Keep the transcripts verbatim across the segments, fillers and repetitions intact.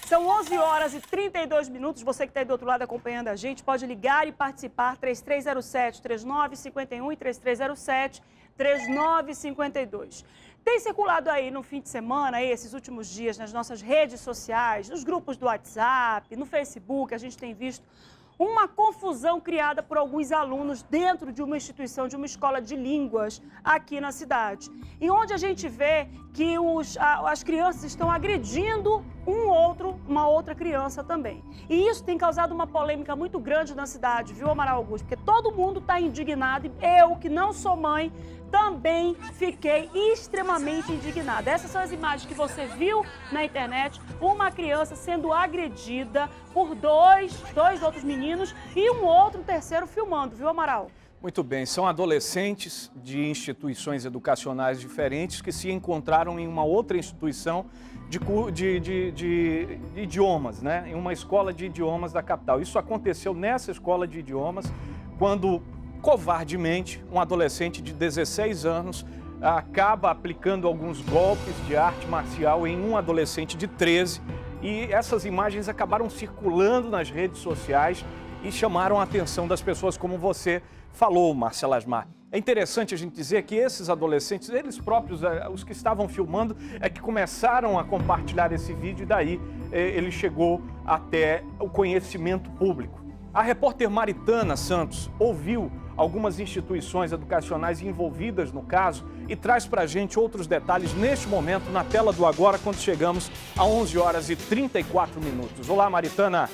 São onze horas e trinta e dois minutos. Você que está aí do outro lado acompanhando a gente, pode ligar e participar. três três zero sete, três nove cinco um e três três zero sete, três nove cinco dois. Tem circulado aí no fim de semana, aí, esses últimos dias, nas nossas redes sociais, nos grupos do WhatsApp, no Facebook, a gente tem visto uma confusão criada por alguns alunos dentro de uma instituição, de uma escola de línguas aqui na cidade. E onde a gente vê que os, a, as crianças estão agredindo um outro, uma outra criança também. E isso tem causado uma polêmica muito grande na cidade, viu, Amaral Augusto? Porque todo mundo está indignado e eu, que não sou mãe, também fiquei extremamente indignada. Essas são as imagens que você viu na internet, uma criança sendo agredida por dois, dois outros meninos e um outro terceiro filmando, viu, Amaral? Muito bem, são adolescentes de instituições educacionais diferentes que se encontraram em uma outra instituição de, de, de, de, de idiomas, né? Em uma escola de idiomas da capital. Isso aconteceu nessa escola de idiomas quando, covardemente, um adolescente de dezesseis anos acaba aplicando alguns golpes de arte marcial em um adolescente de treze, e essas imagens acabaram circulando nas redes sociais e chamaram a atenção das pessoas, como você falou, Marcela Asmar. É interessante a gente dizer que esses adolescentes, eles próprios, os que estavam filmando, é que começaram a compartilhar esse vídeo e daí ele chegou até o conhecimento público. A repórter Maritana Santos ouviu algumas instituições educacionais envolvidas no caso e traz para a gente outros detalhes neste momento na tela do Agora, quando chegamos a onze horas e trinta e quatro minutos. Olá, Maritana.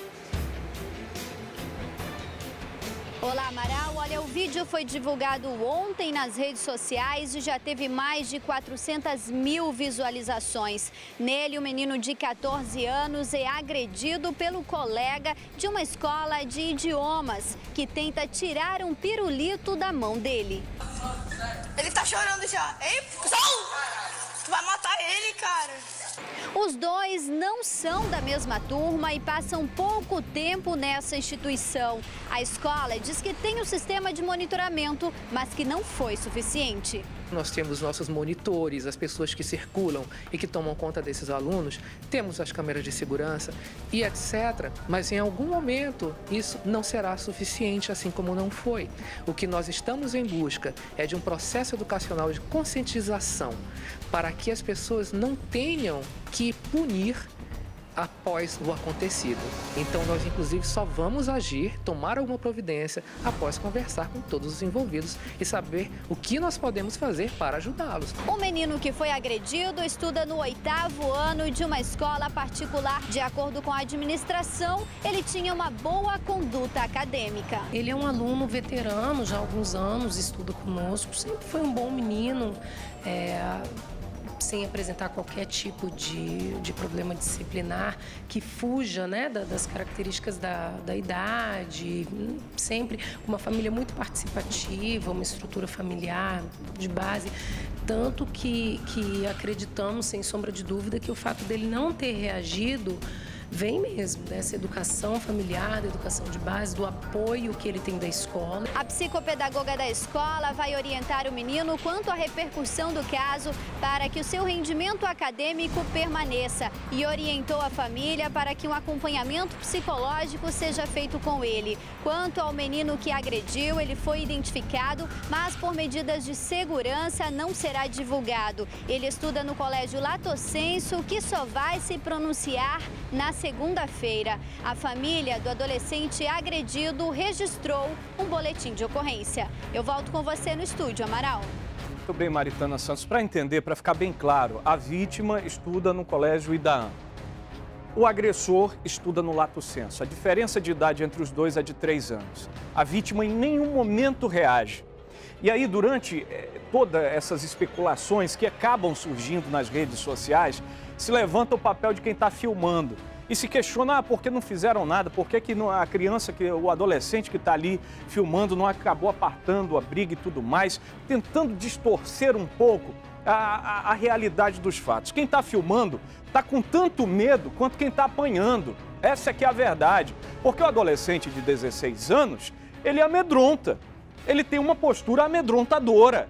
Olá, Amaral. Olha, o vídeo foi divulgado ontem nas redes sociais e já teve mais de quatrocentas mil visualizações. Nele, o menino de quatorze anos é agredido pelo colega de uma escola de idiomas que tenta tirar um pirulito da mão dele. Ele tá chorando já. Ei, Sol! Tu vai matar ele, cara. Os dois não são da mesma turma e passam pouco tempo nessa instituição. A escola diz que tem um sistema de monitoramento, mas que não foi suficiente. Nós temos nossos monitores, as pessoas que circulam e que tomam conta desses alunos, temos as câmeras de segurança e etcétera. Mas em algum momento isso não será suficiente, assim como não foi. O que nós estamos em busca é de um processo educacional de conscientização para que as pessoas não tenham que punir após o acontecido. Então nós inclusive só vamos agir, tomar alguma providência após conversar com todos os envolvidos e saber o que nós podemos fazer para ajudá-los. O menino que foi agredido estuda no oitavo ano de uma escola particular. De acordo com a administração, ele tinha uma boa conduta acadêmica. Ele é um aluno veterano, já há alguns anos, estuda conosco, sempre foi um bom menino, é... sem apresentar qualquer tipo de, de problema disciplinar que fuja, né, das características da, da idade, sempre uma família muito participativa, uma estrutura familiar de base, tanto que, que acreditamos, sem sombra de dúvida, que o fato dele não ter reagido vem mesmo dessa educação familiar, da educação de base, do apoio que ele tem da escola. A psicopedagoga da escola vai orientar o menino quanto à repercussão do caso para que o seu rendimento acadêmico permaneça e orientou a família para que um acompanhamento psicológico seja feito com ele. Quanto ao menino que agrediu, ele foi identificado, mas por medidas de segurança não será divulgado. Ele estuda no Colégio Lato Senso, que só vai se pronunciar na segunda-feira. A família do adolescente agredido registrou um boletim de ocorrência. Eu volto com você no estúdio, Amaral. Muito bem, Maritana Santos. Para entender, para ficar bem claro, a vítima estuda no Colégio Idaam. O agressor estuda no Lato Senso. A diferença de idade entre os dois é de três anos. A vítima em nenhum momento reage. E aí, durante eh, todas essas especulações que acabam surgindo nas redes sociais, se levanta o papel de quem está filmando. E se questiona, ah, por que não fizeram nada? Por que, que não, a criança, que, o adolescente que está ali filmando não acabou apartando a briga e tudo mais, tentando distorcer um pouco a, a, a realidade dos fatos. Quem está filmando está com tanto medo quanto quem está apanhando. Essa é que é a verdade. Porque o adolescente de dezesseis anos, ele amedronta. Ele tem uma postura amedrontadora.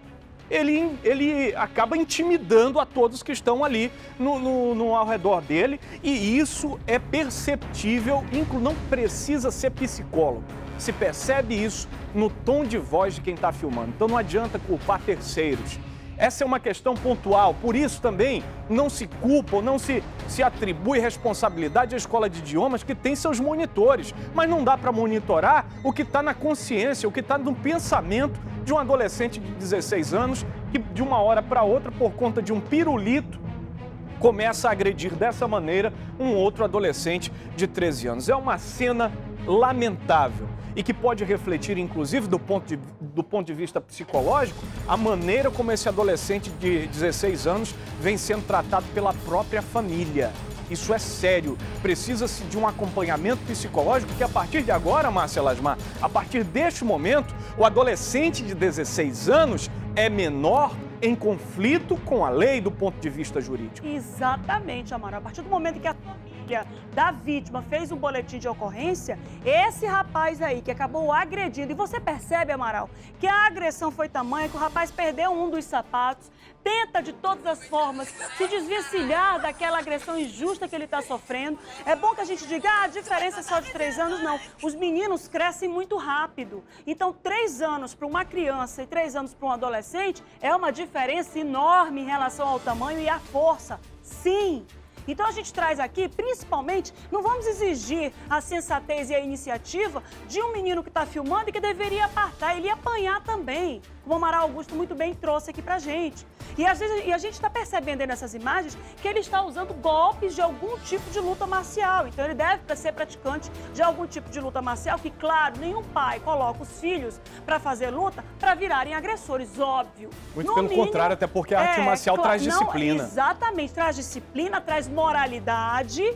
ele, ele acaba intimidando a todos que estão ali no, no, no ao redor dele, e isso é perceptível, não precisa ser psicólogo. Se percebe isso no tom de voz de quem está filmando. Então não adianta culpar terceiros. Essa é uma questão pontual, por isso também não se culpa ou não se, se atribui responsabilidade à escola de idiomas que tem seus monitores. Mas não dá para monitorar o que está na consciência, o que está no pensamento de um adolescente de dezesseis anos que de uma hora para outra, por conta de um pirulito, começa a agredir dessa maneira um outro adolescente de treze anos. É uma cena lamentável e que pode refletir, inclusive, do ponto de, do ponto de vista psicológico, a maneira como esse adolescente de dezesseis anos vem sendo tratado pela própria família. Isso é sério. Precisa-se de um acompanhamento psicológico que, a partir de agora, Márcia Lasmar, a partir deste momento, o adolescente de dezesseis anos é menor em conflito com a lei do ponto de vista jurídico. Exatamente, Amaral. A partir do momento que a família da vítima fez um boletim de ocorrência, esse rapaz aí que acabou agredindo, e você percebe, Amaral, que a agressão foi tamanha que o rapaz perdeu um dos sapatos, tenta de todas as formas se desvencilhar daquela agressão injusta que ele está sofrendo. É bom que a gente diga, ah, a diferença é só de três anos, não. Os meninos crescem muito rápido. Então, três anos para uma criança e três anos para um adolescente é uma diferença enorme em relação ao tamanho e à força. Sim. Então a gente traz aqui, principalmente, não vamos exigir a sensatez e a iniciativa de um menino que está filmando e que deveria apartar, ele ia apanhar também, como o Amaral Augusto muito bem trouxe aqui pra gente. E, às vezes, e a gente está percebendo aí nessas imagens que ele está usando golpes de algum tipo de luta marcial. Então ele deve ser praticante de algum tipo de luta marcial, que, claro, nenhum pai coloca os filhos para fazer luta para virarem agressores, óbvio. Muito no pelo mínimo, contrário, até porque a arte é, marcial claro, traz disciplina. Não, exatamente, traz disciplina, traz moralidade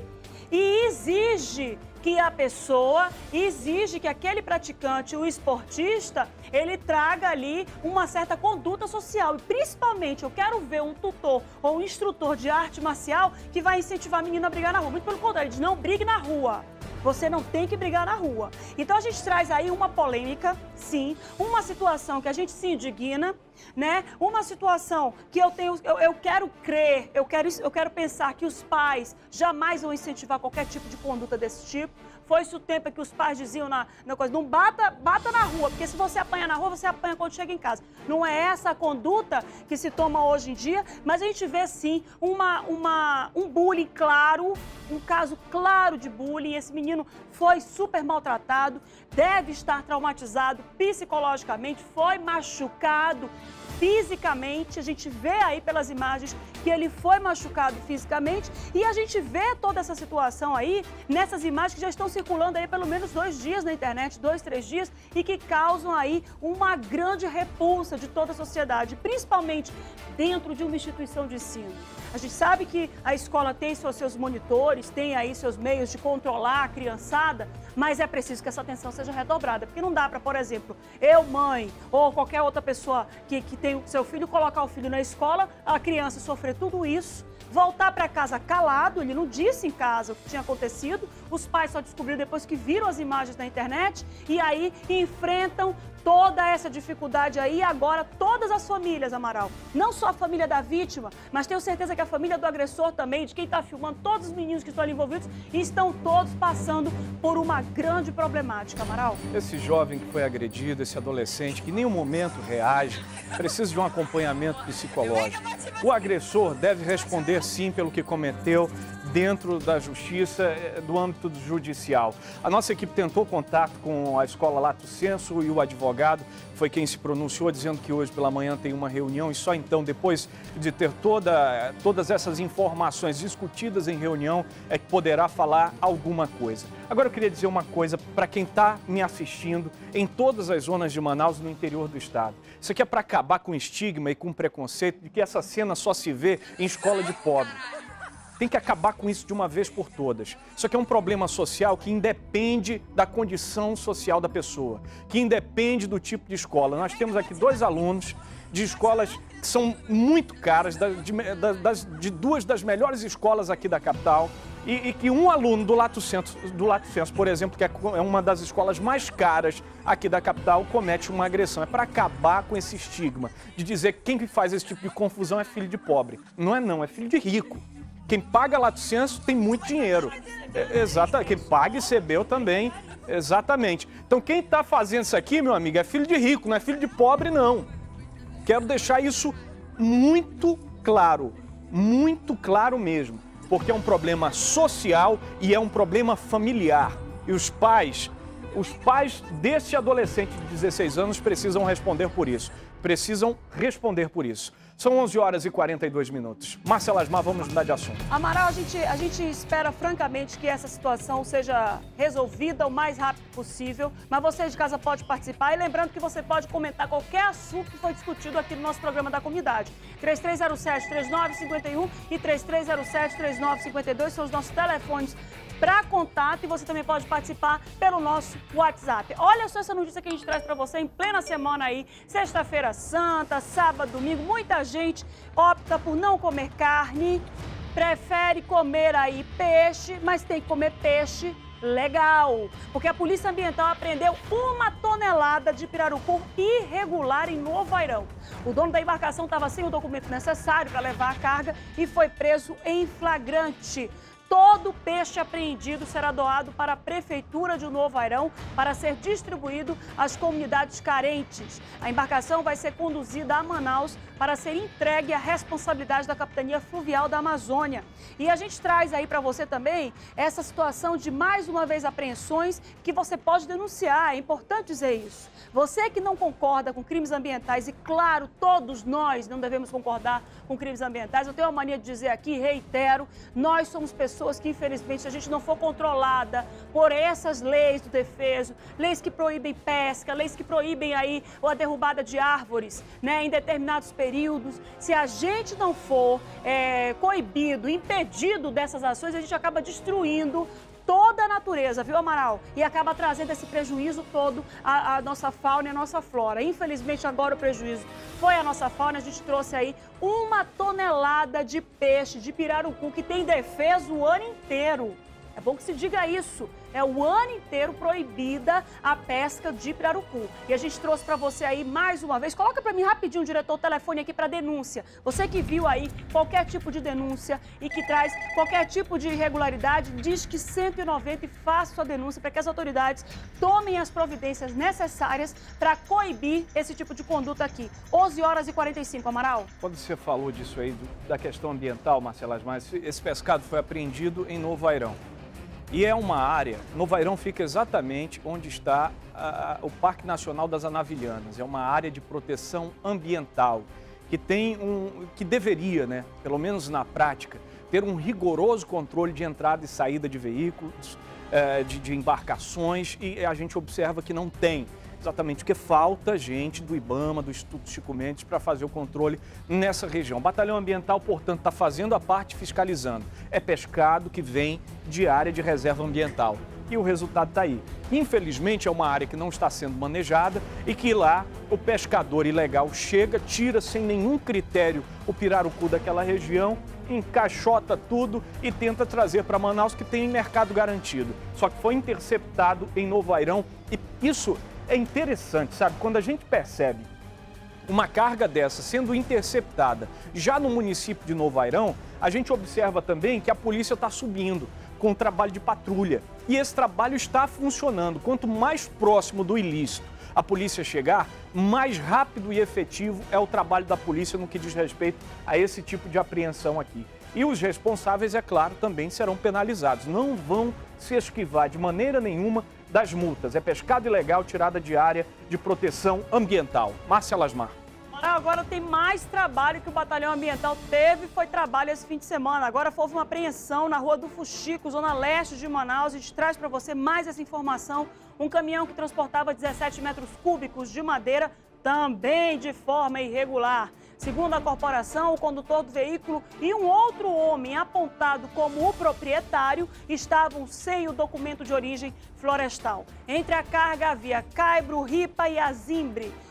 e exige que a pessoa, exige que aquele praticante, o esportista, ele traga ali uma certa conduta social. E principalmente eu quero ver um tutor ou um instrutor de arte marcial que vai incentivar a menina a brigar na rua. Muito pelo contrário, ele diz, não brigue na rua. Você não tem que brigar na rua. Então a gente traz aí uma polêmica, sim, uma situação que a gente se indigna, né? Uma situação que eu tenho, eu, eu quero crer, eu quero, eu quero pensar que os pais jamais vão incentivar qualquer tipo de conduta desse tipo. Foi-se o tempo que os pais diziam na, na coisa, não bata, bata na rua, porque se você apanha na rua, você apanha quando chega em casa. Não é essa a conduta que se toma hoje em dia, mas a gente vê sim uma, uma, um bullying claro, um caso claro de bullying. Esse menino foi super maltratado, deve estar traumatizado psicologicamente, foi machucado fisicamente. A gente vê aí pelas imagens que ele foi machucado fisicamente e a gente vê toda essa situação aí nessas imagens que já estão circulando aí pelo menos dois dias na internet, dois, três dias, e que causam aí uma grande repulsa de toda a sociedade, principalmente dentro de uma instituição de ensino. A gente sabe que a escola tem seus, seus monitores, tem aí seus meios de controlar a criançada, mas é preciso que essa atenção seja redobrada, porque não dá para, por exemplo, eu, mãe, ou qualquer outra pessoa que, que tem o seu filho, colocar o filho na escola, a criança sofrer tudo isso, voltar para casa calado, ele não disse em casa o que tinha acontecido, os pais só descobriram depois que viram as imagens na internet e aí enfrentam toda essa dificuldade aí. Agora todas as famílias, Amaral, não só a família da vítima, mas tenho certeza que a família do agressor também, de quem está filmando, todos os meninos que estão ali envolvidos, estão todos passando por uma grande problemática, Amaral. Esse jovem que foi agredido, esse adolescente que em nenhum momento reage, precisa de um acompanhamento psicológico. O agressor deve responder sim pelo que cometeu dentro da justiça, do âmbito judicial. A nossa equipe tentou contato com a escola Lato Sensu e o advogado foi quem se pronunciou, dizendo que hoje pela manhã tem uma reunião e só então, depois de ter toda, todas essas informações discutidas em reunião, é que poderá falar alguma coisa. Agora eu queria dizer uma coisa para quem está me assistindo em todas as zonas de Manaus e no interior do estado. Isso aqui é para acabar com o estigma e com o preconceito de que essa cena só se vê em escola de pobre. Tem que acabar com isso de uma vez por todas. Isso aqui é um problema social que independe da condição social da pessoa, que independe do tipo de escola. Nós temos aqui dois alunos de escolas que são muito caras, de, de, de duas das melhores escolas aqui da capital, e, e que um aluno do Lato Senso, do Lato Senso, por exemplo, que é uma das escolas mais caras aqui da capital, comete uma agressão. É para acabar com esse estigma de dizer que quem faz esse tipo de confusão é filho de pobre. Não é não, é filho de rico. Quem paga Lato Senso tem muito dinheiro. É, exata, quem paga I C B U também, exatamente. Então quem está fazendo isso aqui, meu amigo, é filho de rico, não é filho de pobre, não. Quero deixar isso muito claro, muito claro mesmo, porque é um problema social e é um problema familiar. E os pais, os pais desse adolescente de dezesseis anos precisam responder por isso. Precisam responder por isso. São onze horas e quarenta e dois minutos. Marcela Asmar, vamos mudar de assunto. Amaral, a gente, a gente espera francamente que essa situação seja resolvida o mais rápido possível, mas você de casa pode participar e lembrando que você pode comentar qualquer assunto que foi discutido aqui no nosso programa da comunidade. três três zero sete, três nove cinco um e três três zero sete, três nove cinco dois são os nossos telefones para contato e você também pode participar pelo nosso WhatsApp. Olha só essa notícia que a gente traz para você em plena semana aí, sexta-feira santa, sábado, domingo, muita gente opta por não comer carne, prefere comer aí peixe, mas tem que comer peixe legal, porque a Polícia Ambiental apreendeu uma tonelada de pirarucu irregular em Novo Airão. O dono da embarcação estava sem o documento necessário para levar a carga e foi preso em flagrante. Todo peixe apreendido será doado para a Prefeitura de Novo Airão para ser distribuído às comunidades carentes. A embarcação vai ser conduzida a Manaus para ser entregue à responsabilidade da Capitania Fluvial da Amazônia. E a gente traz aí para você também essa situação de, mais uma vez, apreensões que você pode denunciar. É importante dizer isso. Você que não concorda com crimes ambientais, e claro, todos nós não devemos concordar com crimes ambientais, eu tenho a mania de dizer aqui, reitero, nós somos pessoas que, infelizmente, se a gente não for controlada por essas leis do defeso, leis que proíbem pesca, leis que proíbem aí a derrubada de árvores, né, em determinados períodos, se a gente não for é, coibido, impedido dessas ações, a gente acaba destruindo toda a natureza, viu, Amaral? E acaba trazendo esse prejuízo todo à, à nossa fauna e à nossa flora. Infelizmente, agora o prejuízo foi a nossa fauna. A gente trouxe aí uma tonelada de peixe, de pirarucu, que tem defesa o ano inteiro. É bom que se diga isso. É o ano inteiro proibida a pesca de pirarucu. E a gente trouxe para você aí mais uma vez. Coloca para mim rapidinho, diretor, o telefone aqui para denúncia. Você que viu aí qualquer tipo de denúncia e que traz qualquer tipo de irregularidade, diz que cento e noventa e faça sua denúncia para que as autoridades tomem as providências necessárias para coibir esse tipo de conduta aqui. onze horas e quarenta e cinco, Amaral. Quando você falou disso aí, do, da questão ambiental, Marcela Asmar, esse pescado foi apreendido em Novo Airão. E é uma área, Novo Airão fica exatamente onde está uh, o Parque Nacional das Anavilhanas. É uma área de proteção ambiental que tem um, que deveria, né, pelo menos na prática, ter um rigoroso controle de entrada e saída de veículos, uh, de, de embarcações, e a gente observa que não tem. Exatamente porque falta gente do IBAMA, do Instituto Chico Mendes, para fazer o controle nessa região. O Batalhão Ambiental, portanto, está fazendo a parte fiscalizando. É pescado que vem de área de reserva ambiental. E o resultado está aí. Infelizmente, é uma área que não está sendo manejada e que lá o pescador ilegal chega, tira sem nenhum critério o pirarucu daquela região, encaixota tudo e tenta trazer para Manaus, que tem mercado garantido. Só que foi interceptado em Novo Airão e isso é interessante, sabe? Quando a gente percebe uma carga dessa sendo interceptada já no município de Novo Airão, a gente observa também que a polícia está subindo com o trabalho de patrulha. E esse trabalho está funcionando. Quanto mais próximo do ilícito a polícia chegar, mais rápido e efetivo é o trabalho da polícia no que diz respeito a esse tipo de apreensão aqui. E os responsáveis, é claro, também serão penalizados. Não vão se esquivar de maneira nenhuma das multas. É pescado ilegal, tirada de área de proteção ambiental. Marcela Asmar. Agora tem mais trabalho que o Batalhão Ambiental teve, foi trabalho esse fim de semana. Agora houve uma apreensão na Rua do Fuxico, zona leste de Manaus. A gente traz para você mais essa informação. Um caminhão que transportava dezessete metros cúbicos de madeira, também de forma irregular. Segundo a corporação, o condutor do veículo e um outro homem apontado como o proprietário estavam sem o documento de origem florestal. Entre a carga havia caibro, ripa e azimbre.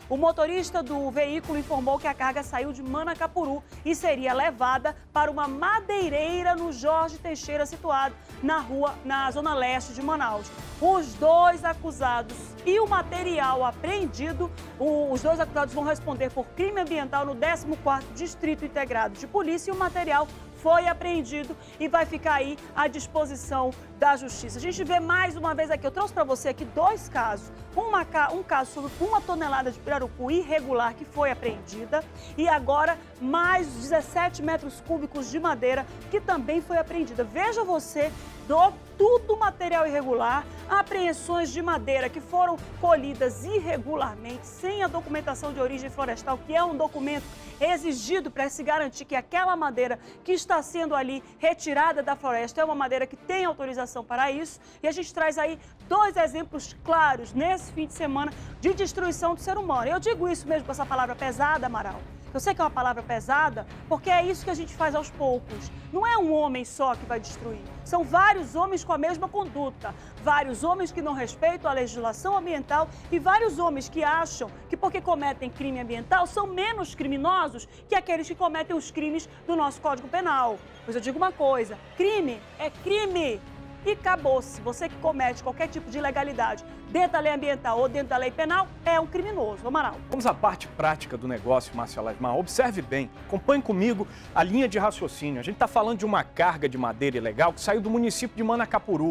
O motorista do veículo informou que a carga saiu de Manacapuru e seria levada para uma madeireira no Jorge Teixeira, situado na rua, na zona leste de Manaus. Os dois acusados e o material apreendido, os dois acusados vão responder por crime ambiental no décimo quarto Distrito Integrado de Polícia e o material foi apreendido e vai ficar aí à disposição da Justiça. A gente vê mais uma vez aqui, eu trouxe para você aqui dois casos. Uma, um caso sobre uma tonelada de pirarucu irregular que foi apreendida e agora mais dezessete metros cúbicos de madeira que também foi apreendida. Veja você, do, tudo material irregular, apreensões de madeira que foram colhidas irregularmente, sem a documentação de origem florestal, que é um documento exigido para se garantir que aquela madeira que está sendo ali retirada da floresta é uma madeira que tem autorização para isso. E a gente traz aí dois exemplos claros nesse fim de semana de destruição do ser humano. Eu digo isso mesmo com essa palavra pesada, Amaral. Eu sei que é uma palavra pesada, porque é isso que a gente faz aos poucos. Não é um homem só que vai destruir. São vários homens com a mesma conduta. Vários homens que não respeitam a legislação ambiental e vários homens que acham que porque cometem crime ambiental são menos criminosos que aqueles que cometem os crimes do nosso Código Penal. Pois eu digo uma coisa, crime é crime. E acabou-se. Você que comete qualquer tipo de ilegalidade dentro da lei ambiental ou dentro da lei penal é um criminoso. Amaral. Vamos à parte prática do negócio, Márcia Lasmar. Observe bem, acompanhe comigo a linha de raciocínio. A gente está falando de uma carga de madeira ilegal que saiu do município de Manacapuru.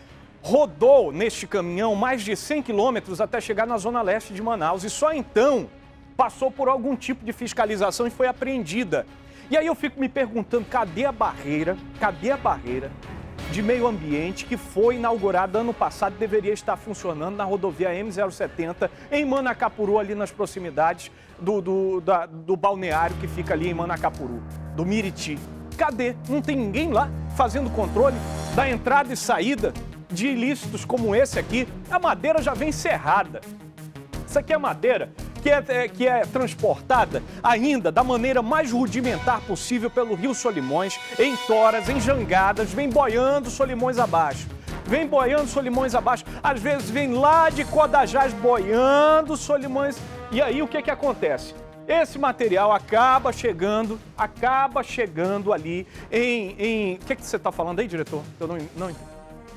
Rodou neste caminhão mais de cem quilômetros até chegar na zona leste de Manaus e só então passou por algum tipo de fiscalização e foi apreendida. E aí eu fico me perguntando, cadê a barreira, cadê a barreira de meio ambiente que foi inaugurada ano passado e deveria estar funcionando na rodovia M zero setenta em Manacapuru, ali nas proximidades do, do, da, do balneário que fica ali em Manacapuru, do Miriti. Cadê? Não tem ninguém lá fazendo controle da entrada e saída de ilícitos como esse aqui. A madeira já vem serrada. Isso aqui é madeira que é, que é transportada ainda da maneira mais rudimentar possível pelo Rio Solimões, em toras, em jangadas, vem boiando Solimões abaixo. Vem boiando Solimões abaixo. Às vezes vem lá de Codajás boiando Solimões. E aí o que que acontece? Esse material acaba chegando, acaba chegando ali em... em... O que que você está falando aí, diretor? Eu não, não entendi.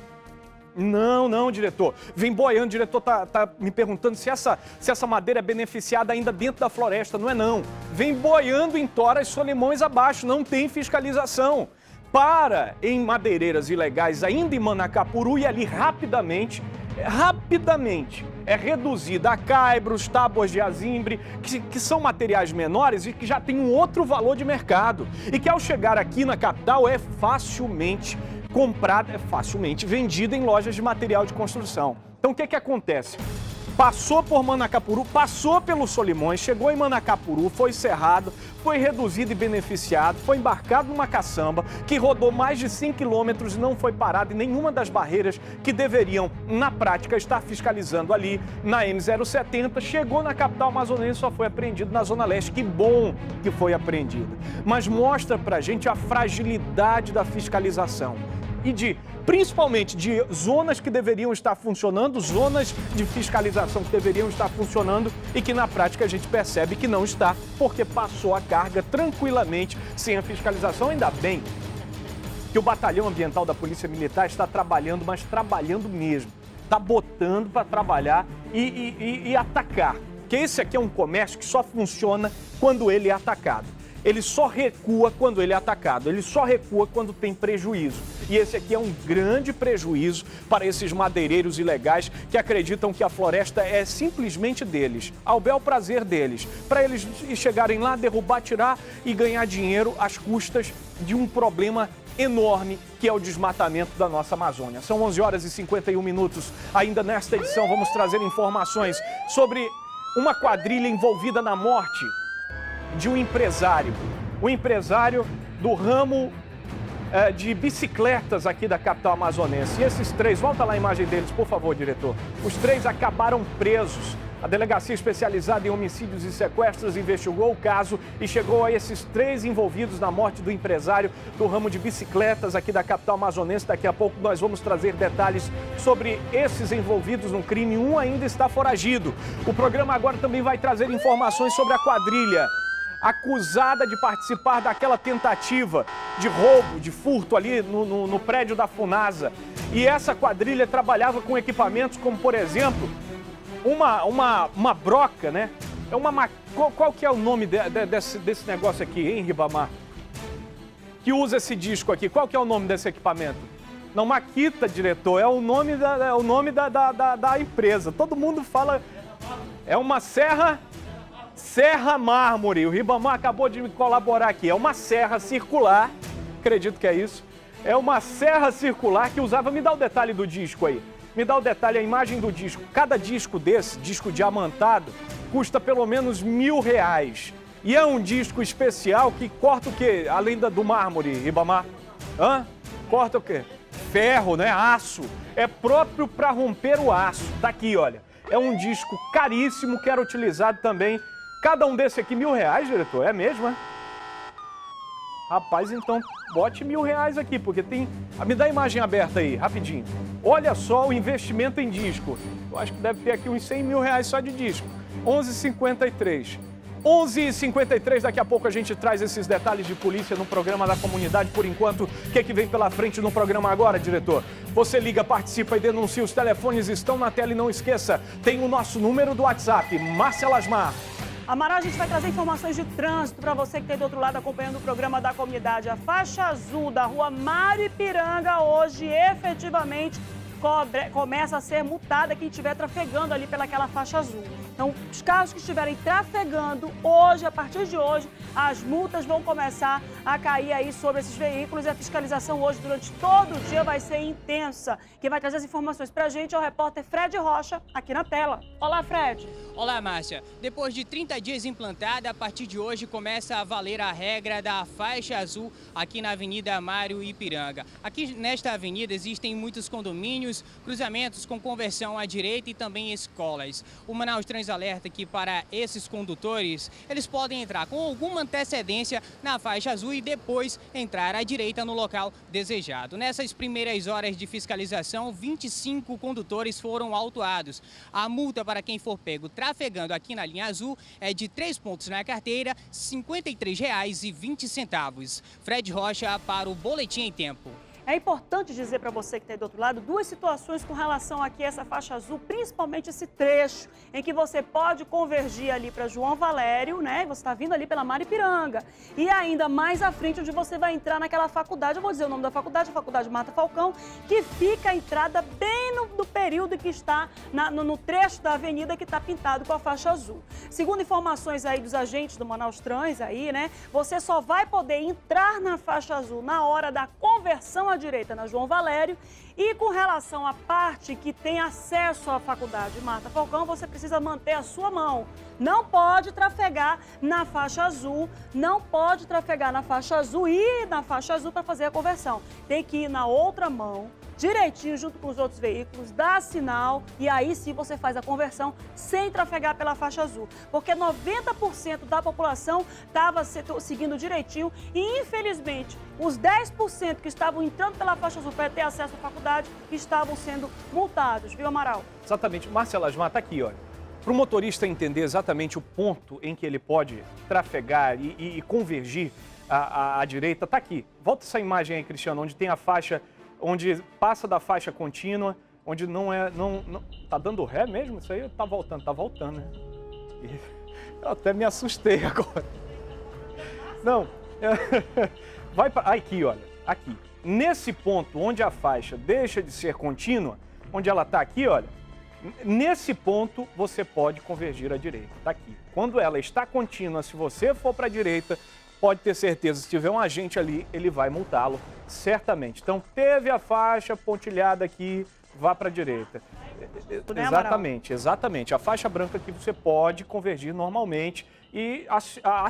Não, não, diretor. Vem boiando, o diretor tá, tá me perguntando se essa, se essa madeira é beneficiada ainda dentro da floresta. Não é não. Vem boiando em toras Solimões abaixo, não tem fiscalização. Para em madeireiras ilegais ainda em Manacapuru e ali rapidamente, rapidamente é reduzida a caibros, tábuas de azimbre, que, que são materiais menores e que já tem um outro valor de mercado. E que ao chegar aqui na capital é facilmente comprada, é facilmente vendida em lojas de material de construção. Então o que que acontece? Passou por Manacapuru, passou pelos Solimões, chegou em Manacapuru, foi cerrado, foi reduzido e beneficiado, foi embarcado numa caçamba que rodou mais de cem quilômetros e não foi parado em nenhuma das barreiras que deveriam, na prática, estar fiscalizando ali na M zero setenta. Chegou na capital amazonense e só foi apreendido na Zona Leste. Que bom que foi apreendido. Mas mostra pra gente a fragilidade da fiscalização e de, principalmente, de zonas que deveriam estar funcionando, zonas de fiscalização que deveriam estar funcionando e que na prática a gente percebe que não está, porque passou a carga tranquilamente, sem a fiscalização. Ainda bem que o Batalhão Ambiental da Polícia Militar está trabalhando, mas trabalhando mesmo. Está botando para trabalhar e, e, e, e atacar. Porque esse aqui é um comércio que só funciona quando ele é atacado. Ele só recua quando ele é atacado, ele só recua quando tem prejuízo. E esse aqui é um grande prejuízo para esses madeireiros ilegais que acreditam que a floresta é simplesmente deles, ao bel prazer deles, para eles chegarem lá, derrubar, tirar e ganhar dinheiro às custas de um problema enorme que é o desmatamento da nossa Amazônia. São onze horas e cinquenta e um minutos. Ainda nesta edição vamos trazer informações sobre uma quadrilha envolvida na morte de um empresário, um empresário do ramo é, de bicicletas aqui da capital amazonense. E esses três, volta lá a imagem deles, por favor, diretor. Os três acabaram presos A delegacia especializada em homicídios e sequestros investigou o caso e chegou a esses três envolvidos na morte do empresário do ramo de bicicletas aqui da capital amazonense. Daqui a pouco nós vamos trazer detalhes sobre esses envolvidos no crime. Um ainda está foragido. O programa agora também vai trazer informações sobre a quadrilha acusada de participar daquela tentativa de roubo, de furto ali no, no, no prédio da Funasa. E essa quadrilha trabalhava com equipamentos como, por exemplo, uma, uma, uma broca, né? É uma, qual, qual que é o nome de, de, desse, desse negócio aqui, hein, Ribamar? Que usa esse disco aqui. Qual que é o nome desse equipamento? Não, Maquita, diretor, é o nome da, é o nome da, da, da, da empresa. Todo mundo fala... É uma serra... Serra Mármore. O Ribamar acabou de colaborar aqui. É uma serra circular, acredito que é isso. É uma serra circular que usava... Me dá o detalhe do disco aí. Me dá o detalhe, a imagem do disco. Cada disco desse, disco diamantado, custa pelo menos mil reais. E é um disco especial que corta o quê? Além do mármore, Ribamar? Hã? Corta o quê? Ferro, né? Aço. É próprio para romper o aço. Tá aqui, olha. É um disco caríssimo que era utilizado também. Cada um desse aqui, mil reais, diretor? É mesmo, é? Rapaz, então bote mil reais aqui, porque tem... Me dá a imagem aberta aí, rapidinho. Olha só o investimento em disco. Eu acho que deve ter aqui uns cem mil reais só de disco. onze e cinquenta e três. onze e cinquenta e três, daqui a pouco a gente traz esses detalhes de polícia no programa da comunidade. Por enquanto, o que é que vem pela frente no programa agora, diretor? Você liga, participa e denuncia. Os telefones estão na tela e não esqueça, tem o nosso número do WhatsApp, Márcia Lasmar. Amaral, a gente vai trazer informações de trânsito para você que está do outro lado acompanhando o programa da comunidade. A faixa azul da rua Mário Ipiranga hoje efetivamente cobre, começa a ser multada quem estiver trafegando ali pelaquela faixa azul. Então, os carros que estiverem trafegando hoje, a partir de hoje, as multas vão começar a cair aí sobre esses veículos e a fiscalização hoje, durante todo o dia, vai ser intensa. Quem vai trazer as informações pra gente é o repórter Fred Rocha, aqui na tela. Olá, Fred. Olá, Márcia. Depois de trinta dias implantada, a partir de hoje começa a valer a regra da faixa azul aqui na Avenida Mário Ipiranga. Aqui nesta avenida existem muitos condomínios, cruzamentos com conversão à direita e também escolas. O Manaus Trans alerta que para esses condutores, eles podem entrar com alguma antecedência na faixa azul e depois entrar à direita no local desejado. Nessas primeiras horas de fiscalização, vinte e cinco condutores foram autuados. A multa para quem for pego trafegando aqui na linha azul é de três pontos na carteira, cinquenta e três reais e vinte centavos. Fred Rocha para o Boletim em Tempo. É importante dizer para você que está aí do outro lado duas situações com relação aqui a essa faixa azul, principalmente esse trecho em que você pode convergir ali para João Valério, né? Você está vindo ali pela Mário Ipiranga. E ainda mais à frente, onde você vai entrar naquela faculdade, eu vou dizer o nome da faculdade, a Faculdade Marta Falcão, que fica a entrada bem no, no período que está na, no, no trecho da avenida que está pintado com a faixa azul. Segundo informações aí dos agentes do Manaus Trans aí, né? Você só vai poder entrar na faixa azul na hora da conversão à direita na João Valério. E com relação à parte que tem acesso à Faculdade Marta Falcão, você precisa manter a sua mão. Não pode trafegar na faixa azul, não pode trafegar na faixa azul e na faixa azul para fazer a conversão. Tem que ir na outra mão, direitinho, junto com os outros veículos, dá sinal e aí sim você faz a conversão sem trafegar pela faixa azul. Porque noventa por cento da população estava seguindo direitinho e, infelizmente, os dez por cento que estavam entrando pela faixa azul para ter acesso à faculdade estavam sendo multados, viu, Amaral? Exatamente. Márcia Lasmar, está aqui, olha. Para o motorista entender exatamente o ponto em que ele pode trafegar e, e, e convergir à, à, à direita, está aqui. Volta essa imagem aí, Cristiano, onde tem a faixa, onde passa da faixa contínua, onde não é... Não, não, tá dando ré mesmo? Isso aí tá voltando, tá voltando, né? E eu até me assustei agora. Não, vai para... Aqui, olha, aqui. Nesse ponto onde a faixa deixa de ser contínua, onde ela está aqui, olha, nesse ponto você pode convergir à direita, está aqui. Quando ela está contínua, se você for para a direita, pode ter certeza, se tiver um agente ali, ele vai multá-lo, certamente. Então, teve a faixa pontilhada aqui, vá para a direita. Exatamente, exatamente. A faixa branca aqui você pode convergir normalmente e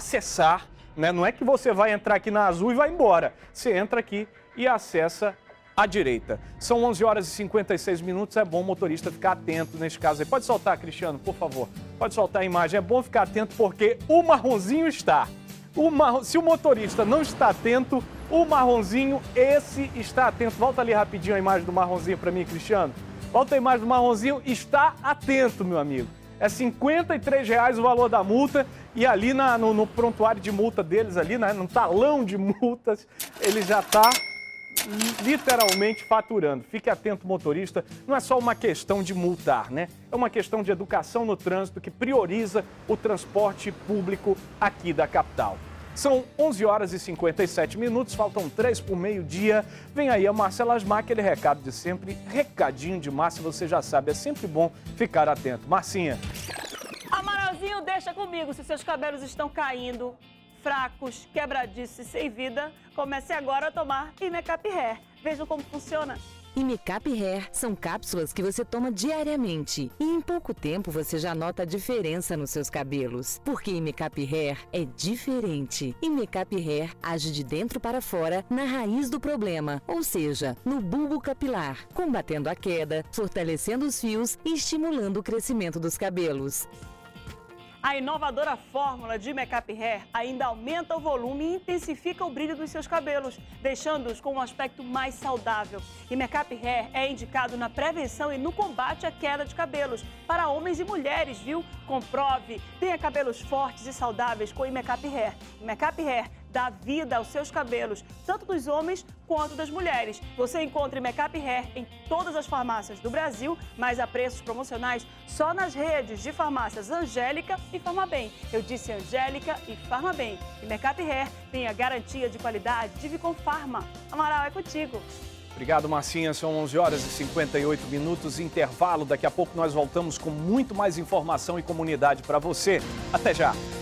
acessar, né? Não é que você vai entrar aqui na azul e vai embora. Você entra aqui e acessa à direita. São onze horas e cinquenta e seis minutos, é bom o motorista ficar atento neste caso aí. Pode soltar, Cristiano, por favor. Pode soltar a imagem, é bom ficar atento porque o marronzinho está. O marrom... Se o motorista não está atento, o marronzinho, esse está atento. Volta ali rapidinho a imagem do marronzinho para mim, Cristiano. Volta a imagem do marronzinho, está atento, meu amigo. É cinquenta e três reais o valor da multa e ali na, no, no prontuário de multa deles, ali né, no talão de multas, ele já está literalmente faturando. Fique atento, motorista, não é só uma questão de multar, né? É uma questão de educação no trânsito que prioriza o transporte público aqui da capital. São onze horas e cinquenta e sete minutos, faltam três por meio-dia. Vem aí a Marcela Asmar, aquele recado de sempre, recadinho de Márcia, você já sabe, é sempre bom ficar atento. Marcinha. Amaralzinho, deixa comigo, se seus cabelos estão caindo, fracos, quebradiços e sem vida, comece agora a tomar Imecap Hair. Vejam como funciona. Imecap Hair são cápsulas que você toma diariamente e em pouco tempo você já nota a diferença nos seus cabelos. Porque Imecap Hair é diferente. Imecap Hair age de dentro para fora na raiz do problema, ou seja, no bulbo capilar, combatendo a queda, fortalecendo os fios e estimulando o crescimento dos cabelos. A inovadora fórmula de Imecap Hair ainda aumenta o volume e intensifica o brilho dos seus cabelos, deixando-os com um aspecto mais saudável. Imecap Hair é indicado na prevenção e no combate à queda de cabelos para homens e mulheres, viu? Comprove, tenha cabelos fortes e saudáveis com Imecap Hair. Imecap Hair dá vida aos seus cabelos, tanto dos homens quanto das mulheres. Você encontra Imecap Hair em todas as farmácias do Brasil, mas a preços promocionais só nas redes de farmácias Angélica e Farmabem. Eu disse Angélica e Farmabem. Imecap Hair tem a garantia de qualidade de Vicom Pharma. Amaral, é contigo. Obrigado, Marcinha. São onze horas e cinquenta e oito minutos, intervalo. Daqui a pouco nós voltamos com muito mais informação e comunidade para você. Até já!